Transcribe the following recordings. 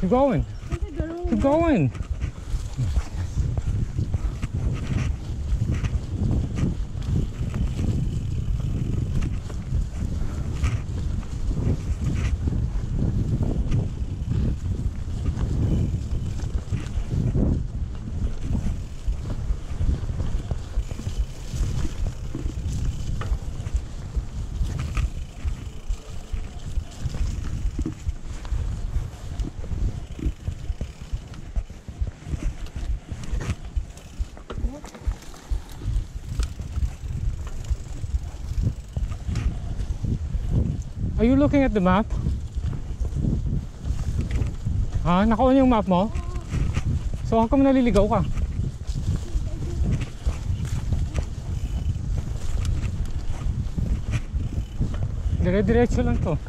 Keep going. Keep going. Are you looking at the map? Ha? Naka-on yung map mo? So how come naliligaw ka? Dire-diretso lang to.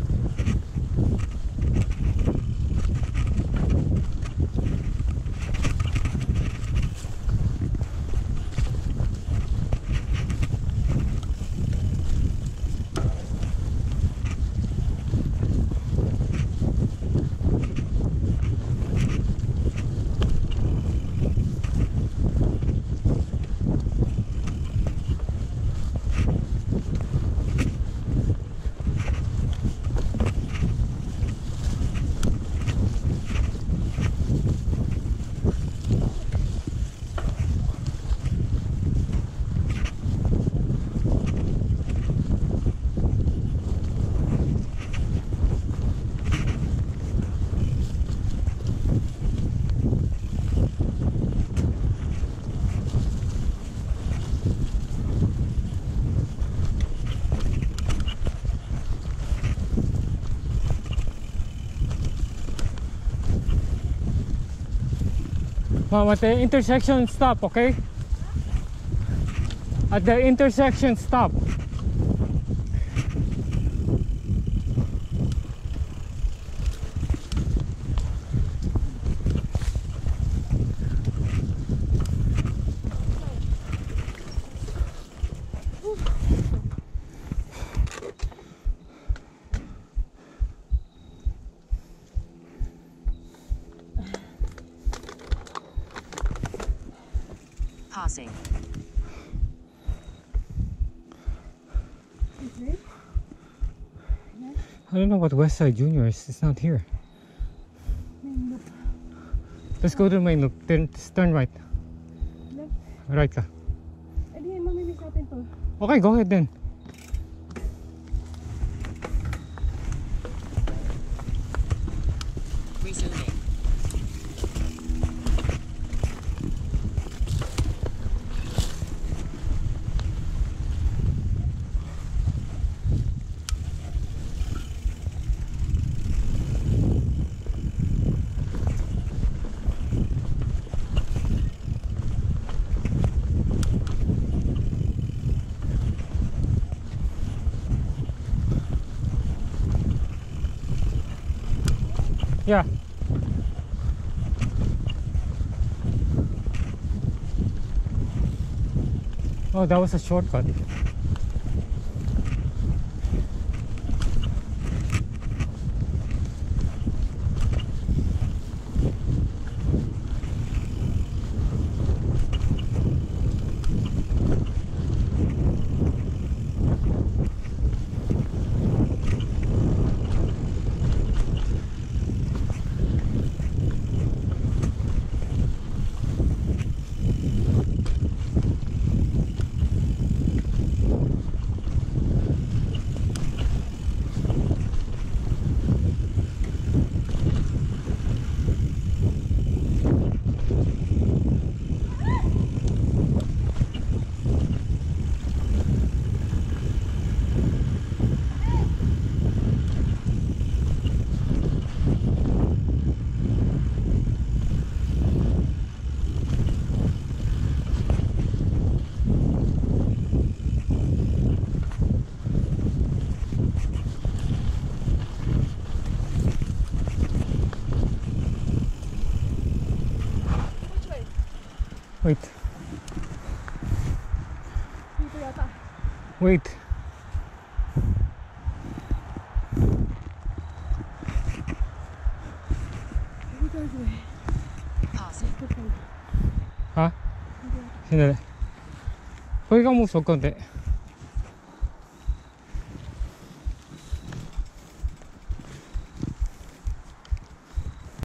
Mom, at the intersection stop, okay? At the intersection stop. Passing. I don't know what Westside Junior is. It's not here. Let's go to the main loop. Turn right. Left. Right ka. Eh di, mamimiss natin to. Okay, go ahead then. Resuming. Yeah. Oh, that was a shortcut. Wait. Dito yata. Wait. way. Good one. Ha? Hindi. Sandali. Pwede kang umusog konti.